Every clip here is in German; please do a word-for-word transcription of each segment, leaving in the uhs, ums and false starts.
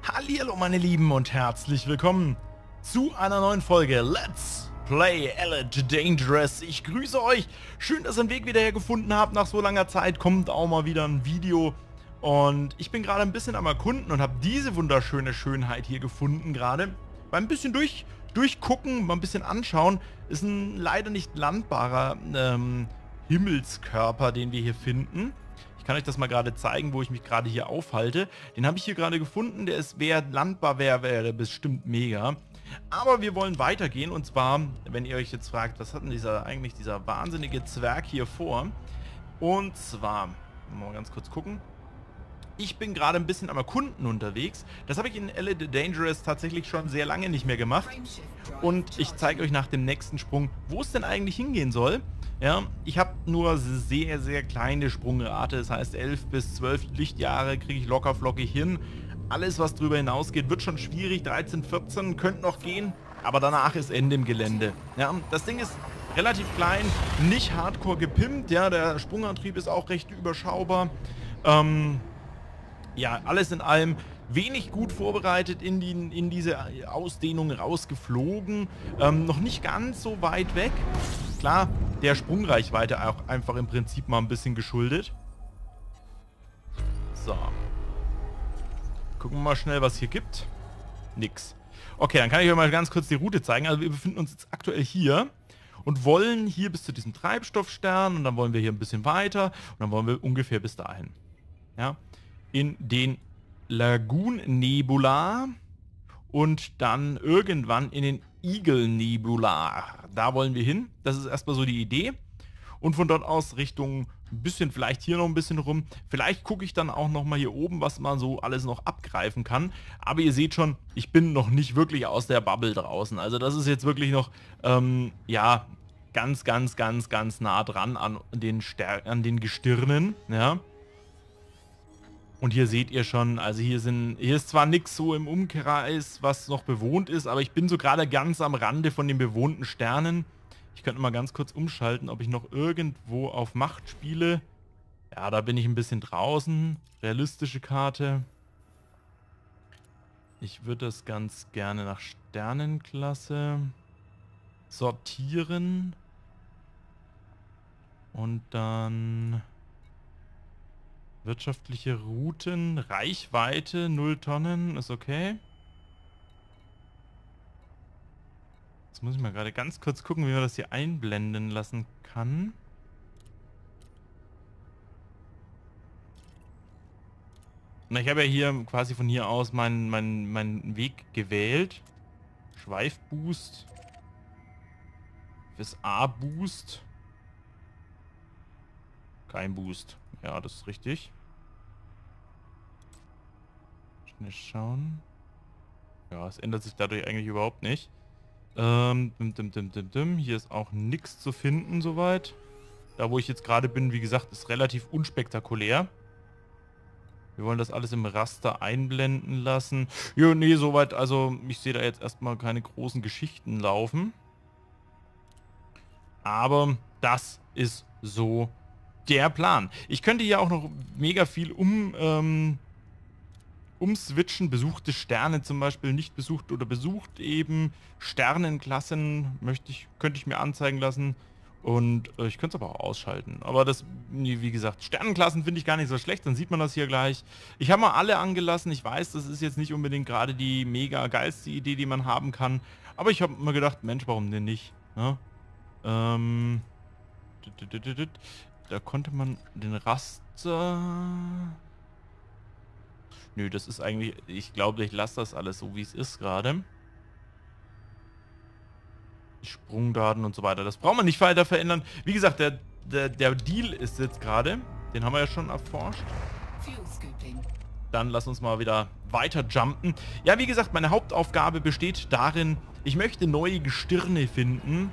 Hallihallo meine Lieben und herzlich willkommen zu einer neuen Folge Let's Play Elite Dangerous. Ich grüße euch. Schön, dass ihr den Weg wieder hergefunden habt. Nach so langer Zeit kommt auch mal wieder ein Video. Und ich bin gerade ein bisschen am Erkunden und habe diese wunderschöne Schönheit hier gefunden gerade. Beim bisschen durch, durchgucken, mal ein bisschen anschauen. Ist ein leider nicht landbarer ähm, Himmelskörper, den wir hier finden. Ich kann euch das mal gerade zeigen, wo ich mich gerade hier aufhalte. Den habe ich hier gerade gefunden. Der ist, wer landbar wäre, wäre bestimmt mega. Aber wir wollen weitergehen. Und zwar, wenn ihr euch jetzt fragt, was hat denn dieser eigentlich dieser wahnsinnige Zwerg hier vor? Und zwar, mal ganz kurz gucken. Ich bin gerade ein bisschen am Erkunden unterwegs. Das habe ich in Elite Dangerous tatsächlich schon sehr lange nicht mehr gemacht. Und ich zeige euch nach dem nächsten Sprung, wo es denn eigentlich hingehen soll. Ja, ich habe nur sehr, sehr kleine Sprungrate. Das heißt, elf bis zwölf Lichtjahre kriege ich locker flockig hin. Alles, was drüber hinausgeht, wird schon schwierig. dreizehn, vierzehn könnte noch gehen. Aber danach ist Ende im Gelände. Ja, das Ding ist relativ klein, nicht hardcore gepimpt. Ja, der Sprungantrieb ist auch recht überschaubar. Ähm... Ja, alles in allem wenig gut vorbereitet in, die, in diese Ausdehnung rausgeflogen. Ähm, noch nicht ganz so weit weg. Klar, der Sprungreichweite auch einfach im Prinzip mal ein bisschen geschuldet. So. Gucken wir mal schnell, was hier gibt. Nix. Okay, dann kann ich euch mal ganz kurz die Route zeigen. Also wir befinden uns jetzt aktuell hier und wollen hier bis zu diesem Treibstoffstern und dann wollen wir hier ein bisschen weiter und dann wollen wir ungefähr bis dahin. Ja. In den Lagoon Nebula und dann irgendwann in den Eagle Nebula. Da wollen wir hin. Das ist erstmal so die Idee. Und von dort aus Richtung ein bisschen, vielleicht hier noch ein bisschen rum. Vielleicht gucke ich dann auch nochmal hier oben, was man so alles noch abgreifen kann. Aber ihr seht schon, ich bin noch nicht wirklich aus der Bubble draußen. Also das ist jetzt wirklich noch, ähm, ja, ganz, ganz, ganz, ganz nah dran an den, Ster an den Gestirnen, ja. Und hier seht ihr schon, also hier sind, hier ist zwar nichts so im Umkreis, was noch bewohnt ist, aber ich bin so gerade ganz am Rande von den bewohnten Sternen. Ich könnte mal ganz kurz umschalten, ob ich noch irgendwo auf Macht spiele. Ja, da bin ich ein bisschen draußen. Realistische Karte. Ich würde das ganz gerne nach Sternenklasse sortieren. Und dann wirtschaftliche Routen, Reichweite, null Tonnen, ist okay. Jetzt muss ich mal gerade ganz kurz gucken, wie man das hier einblenden lassen kann. Na, ich habe ja hier quasi von hier aus meinen, meinen, meinen Weg gewählt. Schweifboost. Fürs A-Boost. Kein Boost. Ja, das ist richtig. Schnell schauen. Ja, es ändert sich dadurch eigentlich überhaupt nicht. Ähm, dim, dim, dim, dim, dim. Hier ist auch nichts zu finden soweit. Da, wo ich jetzt gerade bin, wie gesagt, ist relativ unspektakulär. Wir wollen das alles im Raster einblenden lassen. Jo, nee, soweit, also ich sehe da jetzt erstmal keine großen Geschichten laufen. Aber das ist so der Plan. Ich könnte hier auch noch mega viel um ähm, umswitchen. Besuchte Sterne zum Beispiel, nicht besucht oder besucht eben. Sternenklassen möchte ich, könnte ich mir anzeigen lassen. Und äh, ich könnte es aber auch ausschalten. Aber das, wie gesagt, Sternenklassen finde ich gar nicht so schlecht. Dann sieht man das hier gleich. Ich habe mal alle angelassen. Ich weiß, das ist jetzt nicht unbedingt gerade die mega geilste Idee, die man haben kann. Aber ich habe mir gedacht, Mensch, warum denn nicht? Ja? Ähm... Da konnte man den Raster... Nö, das ist eigentlich... Ich glaube, ich lasse das alles so, wie es ist gerade. Sprungdaten und so weiter. Das braucht man nicht weiter verändern. Wie gesagt, der, der, der Deal ist jetzt gerade. Den haben wir ja schon erforscht. Dann lass uns mal wieder weiter jumpen. Ja, wie gesagt, meine Hauptaufgabe besteht darin, ich möchte neue Gestirne finden.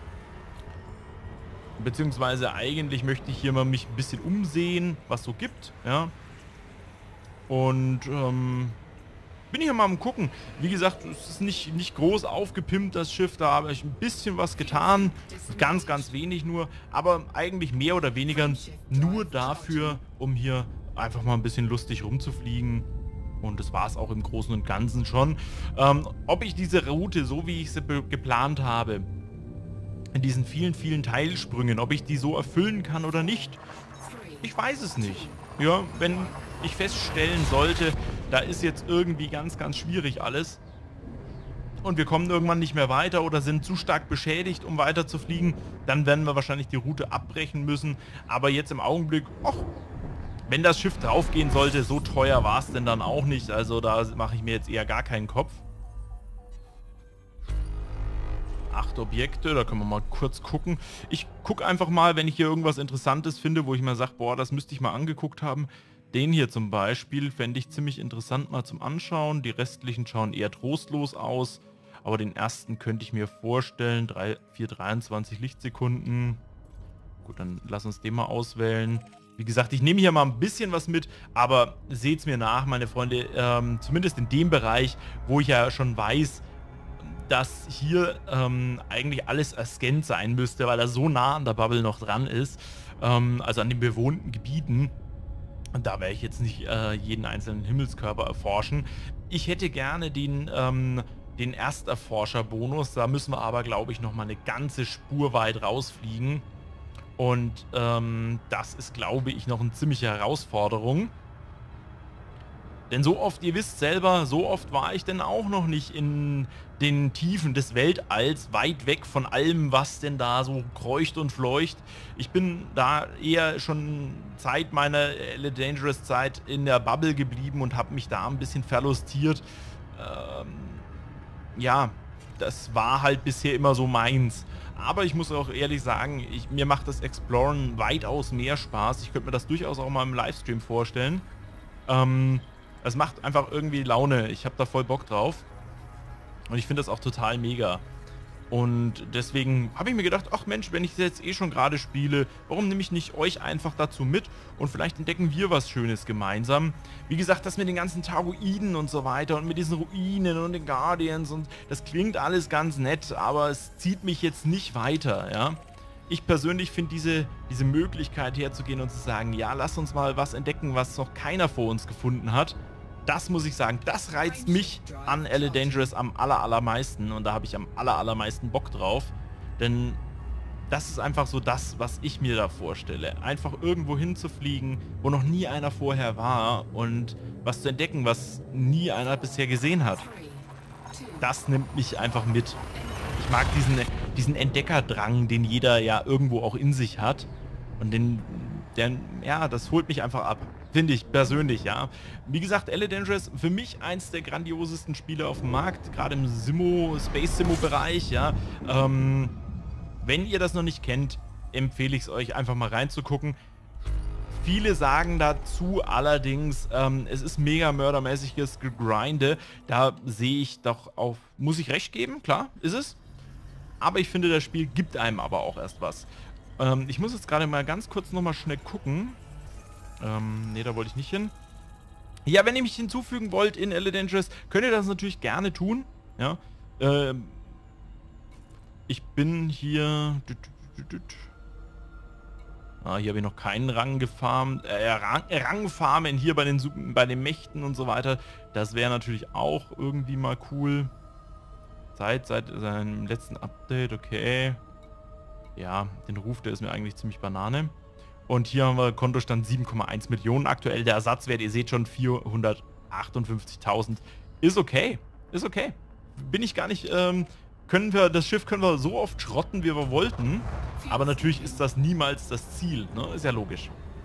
Beziehungsweise eigentlich möchte ich hier mal mich ein bisschen umsehen, was so gibt, ja. Und ähm, bin hier mal am gucken. Wie gesagt, es ist nicht, nicht groß aufgepimpt, das Schiff. Da habe ich ein bisschen was getan. Ganz, ganz wenig nur. Aber eigentlich mehr oder weniger nur dafür, um hier einfach mal ein bisschen lustig rumzufliegen. Und das war es auch im Großen und Ganzen schon. Ähm, ob ich diese Route, so wie ich sie geplant habe, in diesen vielen, vielen Teilsprüngen, ob ich die so erfüllen kann oder nicht, ich weiß es nicht. Ja, wenn ich feststellen sollte, da ist jetzt irgendwie ganz, ganz schwierig alles und wir kommen irgendwann nicht mehr weiter oder sind zu stark beschädigt, um weiter zu fliegen, dann werden wir wahrscheinlich die Route abbrechen müssen. Aber jetzt im Augenblick, ach, wenn das Schiff draufgehen sollte, so teuer war es denn dann auch nicht. Also da mache ich mir jetzt eher gar keinen Kopf. Acht Objekte, da können wir mal kurz gucken. Ich gucke einfach mal, wenn ich hier irgendwas Interessantes finde, wo ich mal sage, boah, das müsste ich mal angeguckt haben. Den hier zum Beispiel fände ich ziemlich interessant mal zum Anschauen. Die restlichen schauen eher trostlos aus. Aber den ersten könnte ich mir vorstellen. vier dreiundzwanzig Lichtsekunden. Gut, dann lass uns den mal auswählen. Wie gesagt, ich nehme hier mal ein bisschen was mit, aber seht's mir nach, meine Freunde, ähm, zumindest in dem Bereich, wo ich ja schon weiß, dass hier ähm, eigentlich alles erscannt sein müsste, weil er so nah an der Bubble noch dran ist, ähm, also an den bewohnten Gebieten. Und da werde ich jetzt nicht äh, jeden einzelnen Himmelskörper erforschen. Ich hätte gerne den, ähm, den Ersterforscher-Bonus, da müssen wir aber, glaube ich, nochmal eine ganze Spur weit rausfliegen. Und ähm, das ist, glaube ich, noch eine ziemliche Herausforderung. Denn so oft, ihr wisst selber, so oft war ich denn auch noch nicht in den Tiefen des Weltalls, weit weg von allem, was denn da so kreucht und fleucht. Ich bin da eher schon Zeit meiner Elite Dangerous Zeit in der Bubble geblieben und habe mich da ein bisschen verlustiert. Ähm, ja, das war halt bisher immer so meins. Aber ich muss auch ehrlich sagen, ich, mir macht das Exploren weitaus mehr Spaß. Ich könnte mir das durchaus auch mal im Livestream vorstellen. Ähm... Es macht einfach irgendwie Laune. Ich habe da voll Bock drauf. Und ich finde das auch total mega. Und deswegen habe ich mir gedacht, ach Mensch, wenn ich das jetzt eh schon gerade spiele, warum nehme ich nicht euch einfach dazu mit und vielleicht entdecken wir was Schönes gemeinsam. Wie gesagt, das mit den ganzen Taroiden und so weiter und mit diesen Ruinen und den Guardians und das klingt alles ganz nett, aber es zieht mich jetzt nicht weiter, ja. Ich persönlich finde diese, diese Möglichkeit herzugehen und zu sagen, ja, lass uns mal was entdecken, was noch keiner vor uns gefunden hat. Das muss ich sagen, das reizt mich an Elite Dangerous am aller, allermeisten und da habe ich am aller, allermeisten Bock drauf. Denn das ist einfach so das, was ich mir da vorstelle. Einfach irgendwo hinzufliegen, wo noch nie einer vorher war und was zu entdecken, was nie einer bisher gesehen hat. Das nimmt mich einfach mit. Ich mag diesen, diesen Entdeckerdrang, den jeder ja irgendwo auch in sich hat. Und den, den, ja, das holt mich einfach ab. Finde ich persönlich, ja. Wie gesagt, Elite Dangerous, für mich eins der grandiosesten Spiele auf dem Markt, gerade im Simo, Space-Simo-Bereich, ja. Ähm, wenn ihr das noch nicht kennt, empfehle ich es euch einfach mal reinzugucken. Viele sagen dazu allerdings, ähm, es ist mega mördermäßiges Gegrinde. Da sehe ich doch auf, muss ich recht geben, klar, ist es. Aber ich finde, das Spiel gibt einem aber auch erst was. Ähm, ich muss jetzt gerade mal ganz kurz nochmal schnell gucken. Ähm, ne, da wollte ich nicht hin. Ja, wenn ihr mich hinzufügen wollt in Elite Dangerous, könnt ihr das natürlich gerne tun. Ja. Ähm, ich bin hier... Ah, hier habe ich noch keinen Rang gefarmt. Äh, Rang, Rangfarmen hier bei den, bei den Mächten und so weiter. Das wäre natürlich auch irgendwie mal cool. Seit, seit seinem letzten Update, okay. Ja, den Ruf, der ist mir eigentlich ziemlich Banane. Und hier haben wir Kontostand sieben Komma eins Millionen aktuell. Der Ersatzwert, ihr seht schon, vierhundertachtundfünfzigtausend. Ist okay. Ist okay. Bin ich gar nicht... Ähm, können wir, das Schiff können wir so oft schrotten, wie wir wollten. Aber natürlich ist das niemals das Ziel. Ne? Ist ja logisch.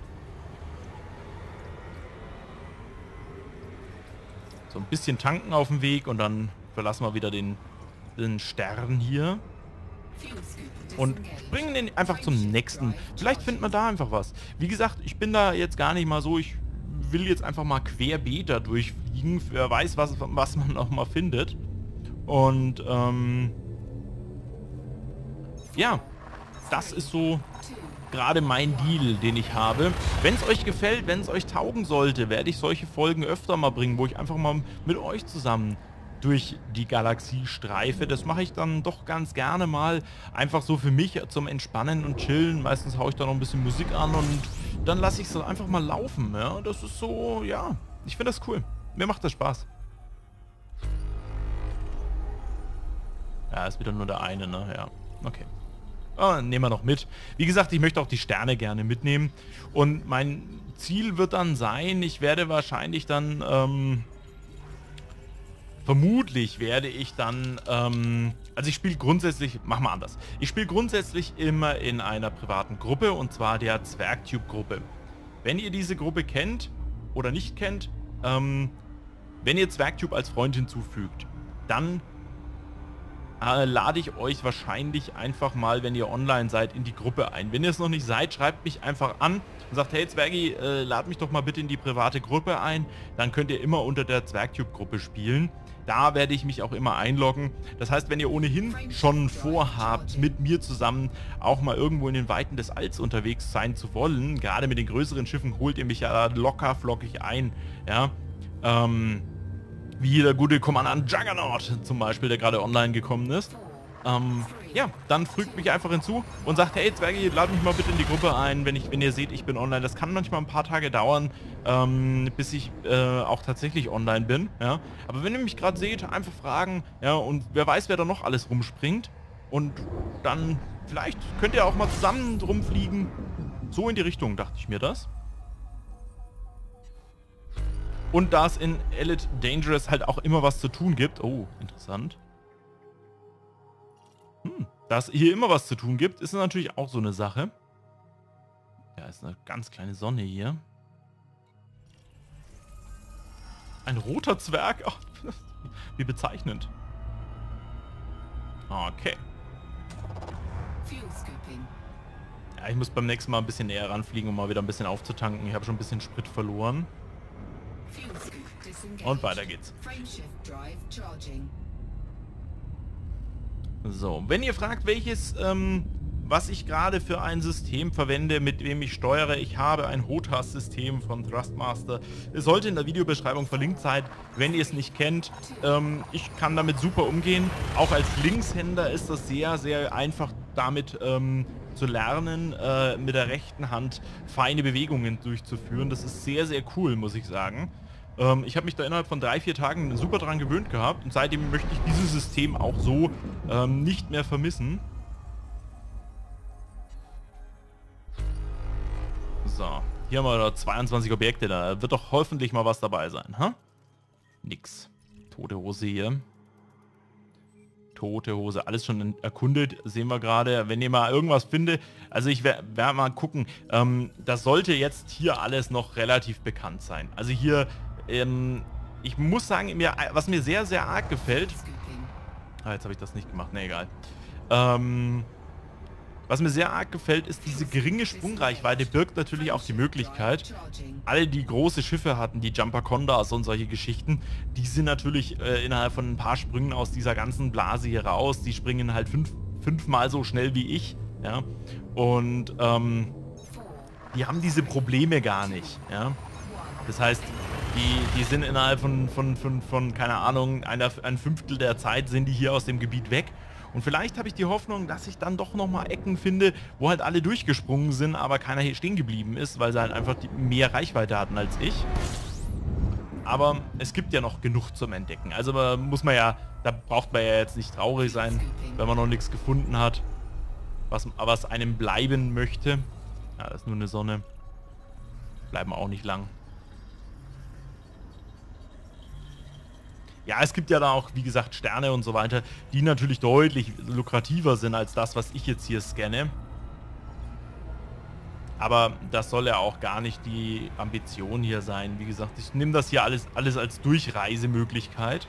So ein bisschen tanken auf dem Weg und dann verlassen wir wieder den, den Stern hier. Und springen den einfach zum nächsten. Vielleicht findet man da einfach was. Wie gesagt, ich bin da jetzt gar nicht mal so, ich will jetzt einfach mal querbeet da durchfliegen. Wer weiß, was, was man noch mal findet. Und, ähm... ja, das ist so gerade mein Deal, den ich habe. Wenn es euch gefällt, wenn es euch taugen sollte, werde ich solche Folgen öfter mal bringen, wo ich einfach mal mit euch zusammen durch die Galaxie streife. Das mache ich dann doch ganz gerne mal. Einfach so für mich zum Entspannen und Chillen. Meistens haue ich da noch ein bisschen Musik an und dann lasse ich es einfach mal laufen. Ja? Das ist so, ja, ich finde das cool. Mir macht das Spaß. Ja, ist wieder nur der eine, ne? Ja, okay. Oh, nehmen wir noch mit. Wie gesagt, ich möchte auch die Sterne gerne mitnehmen. Und mein Ziel wird dann sein, ich werde wahrscheinlich dann, ähm, vermutlich werde ich dann, ähm, also ich spiele grundsätzlich, mach mal anders. Ich spiele grundsätzlich immer in einer privaten Gruppe, und zwar der Zwergtube-Gruppe. Wenn ihr diese Gruppe kennt oder nicht kennt, ähm, wenn ihr Zwergtube als Freund hinzufügt, dann äh, lade ich euch wahrscheinlich einfach mal, wenn ihr online seid, in die Gruppe ein. Wenn ihr es noch nicht seid, schreibt mich einfach an und sagt, hey Zwergi, äh, lad mich doch mal bitte in die private Gruppe ein. Dann könnt ihr immer unter der Zwergtube-Gruppe spielen. Da werde ich mich auch immer einloggen. Das heißt, wenn ihr ohnehin schon vorhabt, mit mir zusammen auch mal irgendwo in den Weiten des Alls unterwegs sein zu wollen, gerade mit den größeren Schiffen holt ihr mich ja locker flockig ein. Ja, ähm... wie der gute Kommandant Juggernaut zum Beispiel, der gerade online gekommen ist. Ähm, ja, dann fügt mich einfach hinzu und sagt, hey Zwergi, lad mich mal bitte in die Gruppe ein, wenn ich, wenn ihr seht, ich bin online. Das kann manchmal ein paar Tage dauern, ähm, bis ich äh, auch tatsächlich online bin. Ja, aber wenn ihr mich gerade seht, einfach fragen, ja, und wer weiß, wer da noch alles rumspringt. Und dann vielleicht könnt ihr auch mal zusammen rumfliegen. So in die Richtung dachte ich mir das. Und da es in Elite Dangerous halt auch immer was zu tun gibt. Oh, interessant. Hm, da es hier immer was zu tun gibt, ist natürlich auch so eine Sache. Ja, ist eine ganz kleine Sonne hier. Ein roter Zwerg. Oh, wie bezeichnend. Okay. Ja, ich muss beim nächsten Mal ein bisschen näher ranfliegen, um mal wieder ein bisschen aufzutanken. Ich habe schon ein bisschen Sprit verloren. Und weiter geht's. So, wenn ihr fragt, welches, ähm, was ich gerade für ein System verwende, mit dem ich steuere, ich habe ein HOTAS-System von Thrustmaster. Es sollte in der Videobeschreibung verlinkt sein, wenn ihr es nicht kennt. Ähm, ich kann damit super umgehen. Auch als Linkshänder ist das sehr, sehr einfach damit ähm, zu lernen, äh, mit der rechten Hand feine Bewegungen durchzuführen. Das ist sehr, sehr cool, muss ich sagen. Ähm, ich habe mich da innerhalb von drei, vier Tagen super dran gewöhnt gehabt und seitdem möchte ich dieses System auch so ähm, nicht mehr vermissen. So, hier haben wir da zweiundzwanzig Objekte, da wird doch hoffentlich mal was dabei sein, ha? Nix. Tote Hose hier. Tote Hose, alles schon erkundet, sehen wir gerade. Wenn ihr mal irgendwas findet, also ich werde werd mal gucken, ähm, das sollte jetzt hier alles noch relativ bekannt sein. Also hier, ähm, ich muss sagen, mir, was mir sehr, sehr arg gefällt, ah, jetzt habe ich das nicht gemacht, ne, egal. Ähm, was mir sehr arg gefällt, ist diese geringe Sprungreichweite birgt natürlich auch die Möglichkeit, alle die große Schiffe hatten, die Jumper Condas und solche Geschichten, die sind natürlich äh, innerhalb von ein paar Sprüngen aus dieser ganzen Blase hier raus, die springen halt fünf, fünfmal so schnell wie ich, ja, und ähm, die haben diese Probleme gar nicht, ja, das heißt, die, die sind innerhalb von, von, von, von keine Ahnung, einer, ein Fünftel der Zeit sind die hier aus dem Gebiet weg. Und vielleicht habe ich die Hoffnung, dass ich dann doch nochmal Ecken finde, wo halt alle durchgesprungen sind, aber keiner hier stehen geblieben ist, weil sie halt einfach die, mehr Reichweite hatten als ich. Aber es gibt ja noch genug zum Entdecken. Also da muss man ja, da braucht man ja jetzt nicht traurig sein, wenn man noch nichts gefunden hat, was, was einem bleiben möchte. Ja, das ist nur eine Sonne. Bleiben auch nicht lang. Ja, es gibt ja da auch, wie gesagt, Sterne und so weiter, die natürlich deutlich lukrativer sind als das, was ich jetzt hier scanne. Aber das soll ja auch gar nicht die Ambition hier sein. Wie gesagt, ich nehme das hier alles, alles als Durchreisemöglichkeit.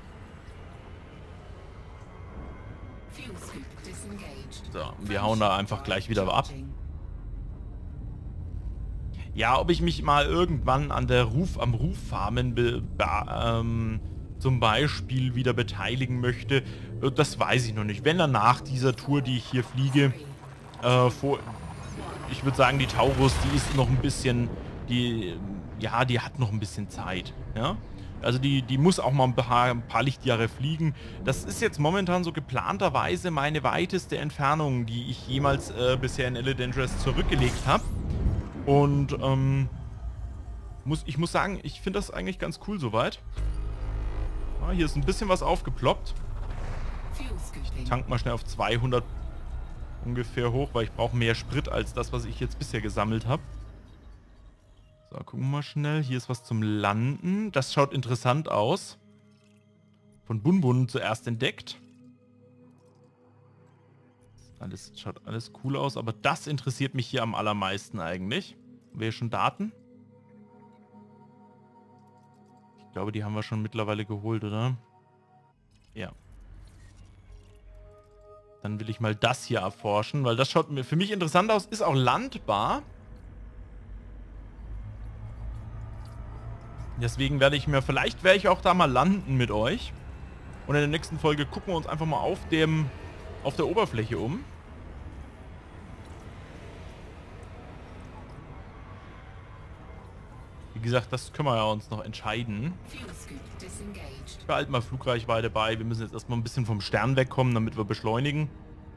So, wir hauen da einfach gleich wieder ab. Ja, ob ich mich mal irgendwann an der Ruf, am Ruffarmen be, be, ähm, zum Beispiel wieder beteiligen möchte, das weiß ich noch nicht. Wenn dann nach dieser Tour, die ich hier fliege, äh, vor, ich würde sagen, die Taurus, die ist noch ein bisschen, die, ja, die hat noch ein bisschen Zeit, ja. Also die, die muss auch mal ein paar, ein paar Lichtjahre fliegen. Das ist jetzt momentan so geplanterweise meine weiteste Entfernung, die ich jemals äh, bisher in Elite Dangerous zurückgelegt habe. Und, ähm, Muss, ich muss sagen, ich finde das eigentlich ganz cool soweit. Ah, hier ist ein bisschen was aufgeploppt. Ich tank mal schnell auf zweihundert ungefähr hoch, weil ich brauche mehr Sprit als das, was ich jetzt bisher gesammelt habe. So, gucken wir mal schnell. Hier ist was zum Landen. Das schaut interessant aus. Von Bunbun zuerst entdeckt. Alles, schaut alles cool aus, aber das interessiert mich hier am allermeisten eigentlich. Haben wir hier schon Daten? Ich glaube, die haben wir schon mittlerweile geholt, oder? Ja. Dann will ich mal das hier erforschen, weil das schaut mir für mich interessant aus. Ist auch landbar. Deswegen werde ich mir, vielleicht werde ich auch da mal landen mit euch. Und in der nächsten Folge gucken wir uns einfach mal auf dem, auf der Oberfläche um. Wie gesagt, das können wir ja uns noch entscheiden. Ich behalte mal Flugreichweite bei. Wir müssen jetzt erstmal ein bisschen vom Stern wegkommen, damit wir beschleunigen.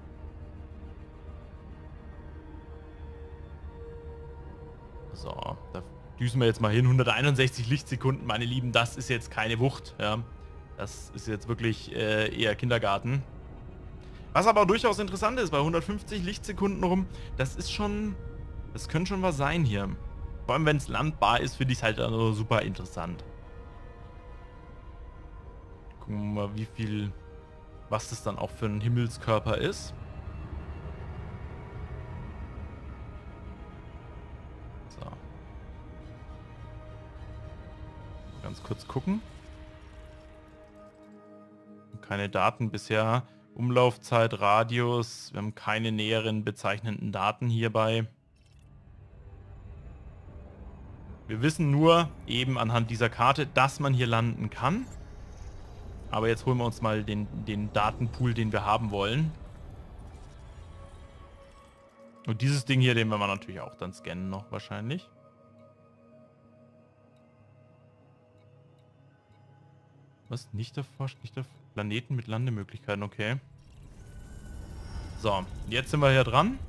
So, da düsen wir jetzt mal hin. hunderteinundsechzig Lichtsekunden, meine Lieben, das ist jetzt keine Wucht. Ja, das ist jetzt wirklich äh, eher Kindergarten. Was aber durchaus interessant ist, bei hundertfünfzig Lichtsekunden rum, das ist schon, das könnte schon was sein hier. Vor allem, wenn es landbar ist, finde ich es halt also super interessant. Gucken wir mal, wie viel, was das dann auch für ein Himmelskörper ist. So. Ganz kurz gucken. Keine Daten bisher. Umlaufzeit, Radius. Wir haben keine näheren bezeichnenden Daten hierbei. Wir wissen nur eben anhand dieser Karte, dass man hier landen kann. Aber jetzt holen wir uns mal den, den Datenpool, den wir haben wollen. Und dieses Ding hier, den werden wir natürlich auch dann scannen noch wahrscheinlich. Was? Nicht erforscht? Nicht erforscht? Planeten mit Landemöglichkeiten, okay. So, jetzt sind wir hier dran.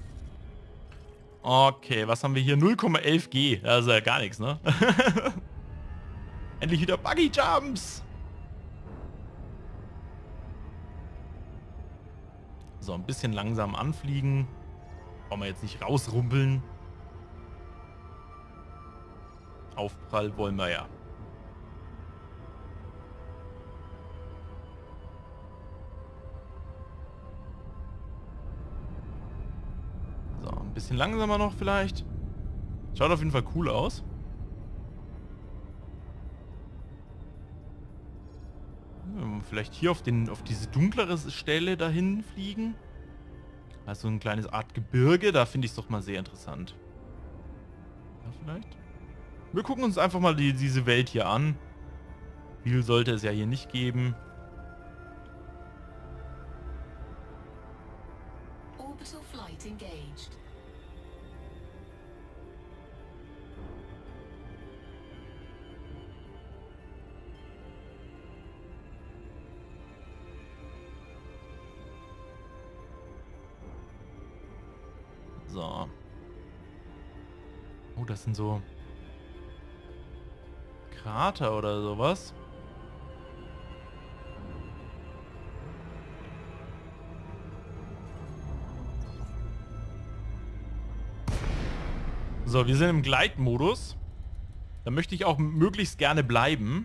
Okay, was haben wir hier? null Komma elf G. Das ist ja gar nichts, ne? Endlich wieder Buggy Jumps. So, ein bisschen langsam anfliegen. Brauchen wir jetzt nicht rausrumpeln. Aufprall wollen wir ja. So, ein bisschen langsamer noch vielleicht. Schaut auf jeden Fall cool aus. Vielleicht hier auf, den, auf diese dunklere Stelle dahin fliegen. Also ein kleines Art Gebirge, da finde ich es doch mal sehr interessant. Ja, vielleicht. Wir gucken uns einfach mal die, diese Welt hier an. Viel sollte es ja hier nicht geben. Orbital flight engaged. So. Oh, das sind so Krater oder sowas. So, wir sind im Gleitmodus. Da möchte ich auch möglichst gerne bleiben.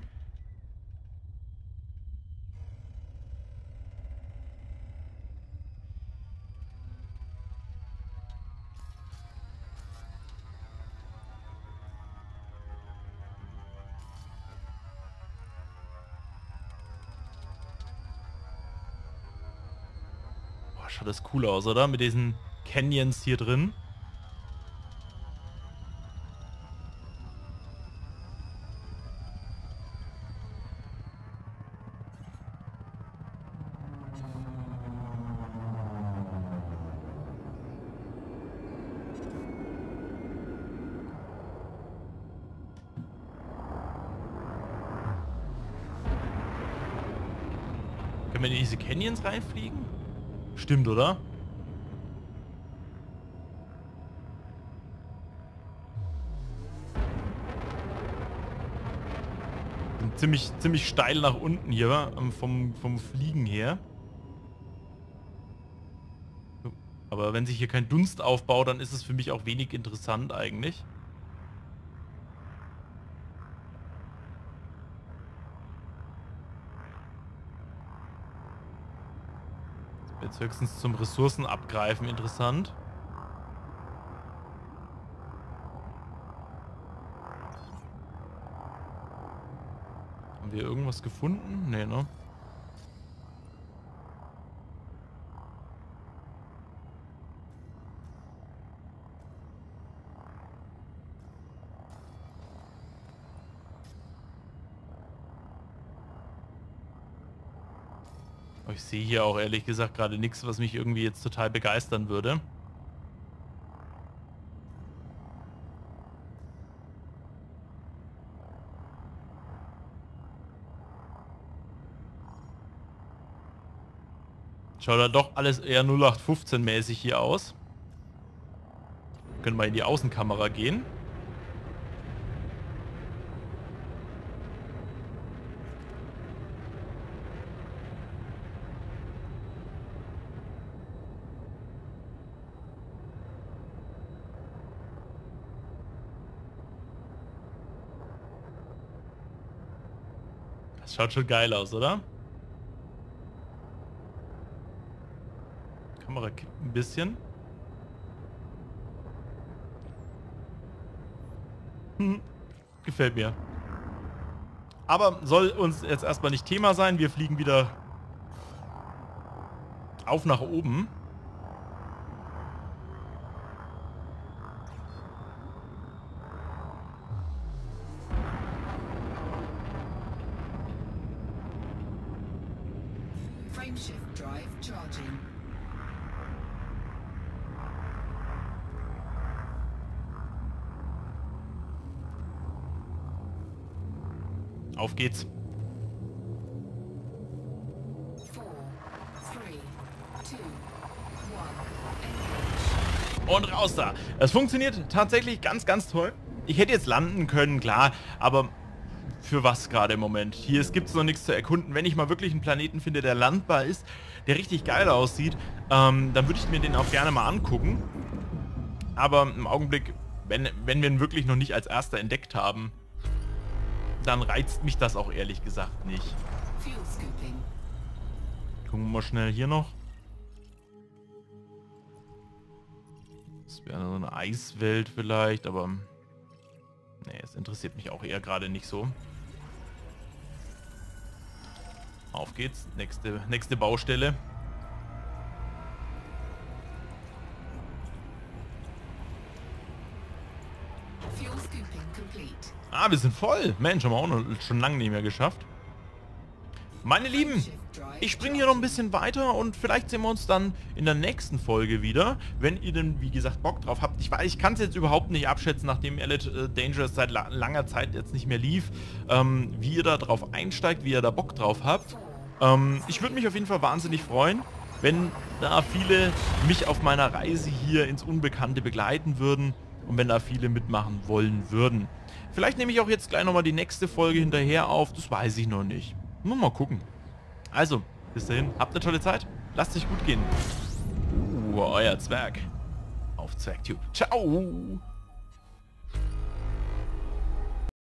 Schaut das cool aus, oder? Mit diesen Canyons hier drin. Können wir in diese Canyons reinfliegen? Stimmt, oder? ziemlich, ziemlich steil nach unten hier, vom, vom Fliegen her. Aber wenn sich hier kein Dunst aufbaut, dann ist es für mich auch wenig interessant eigentlich. Das wäre jetzt höchstens zum Ressourcenabgreifen interessant. Haben wir irgendwas gefunden? Nee, ne? Ich sehe hier auch ehrlich gesagt gerade nichts, was mich irgendwie jetzt total begeistern würde. Schaut da doch alles eher null acht fünfzehn mäßig hier aus. Können wir in die Außenkamera gehen. Das schaut schon geil aus, oder? Die Kamera kippt ein bisschen. Hm, gefällt mir. Aber soll uns jetzt erstmal nicht Thema sein. Wir fliegen wieder auf nach oben. Frameshift drive charging. Auf geht's. Four, three, two, one, Und raus da. Es funktioniert tatsächlich ganz, ganz toll. Ich hätte jetzt landen können, klar, aber für was gerade im Moment? Hier gibt es noch nichts zu erkunden. Wenn ich mal wirklich einen Planeten finde, der landbar ist, der richtig geil aussieht, ähm, dann würde ich mir den auch gerne mal angucken. Aber im Augenblick, wenn, wenn wir ihn wirklich noch nicht als erster entdeckt haben, dann reizt mich das auch ehrlich gesagt nicht. fuel scooping. Gucken wir mal schnell hier noch. Das wäre so eine Eiswelt vielleicht, aber nee, es interessiert mich auch eher gerade nicht so. Auf geht's. Nächste, nächste Baustelle. Fuel scooping complete. Ah, wir sind voll. Mensch, haben wir auch noch, schon lange nicht mehr geschafft. Meine Lieben, ich springe hier noch ein bisschen weiter und vielleicht sehen wir uns dann in der nächsten Folge wieder, wenn ihr denn, wie gesagt, Bock drauf habt. Ich weiß, ich kann es jetzt überhaupt nicht abschätzen, nachdem Elite Dangerous seit la langer Zeit jetzt nicht mehr lief, ähm, wie ihr da drauf einsteigt, wie ihr da Bock drauf habt. Ähm, ich würde mich auf jeden Fall wahnsinnig freuen, wenn da viele mich auf meiner Reise hier ins Unbekannte begleiten würden und wenn da viele mitmachen wollen würden. Vielleicht nehme ich auch jetzt gleich nochmal die nächste Folge hinterher auf, das weiß ich noch nicht. Nur mal gucken. Also, bis dahin, habt eine tolle Zeit, lasst es euch gut gehen. Uh, euer Zwerg. Auf Zwergtube. Ciao!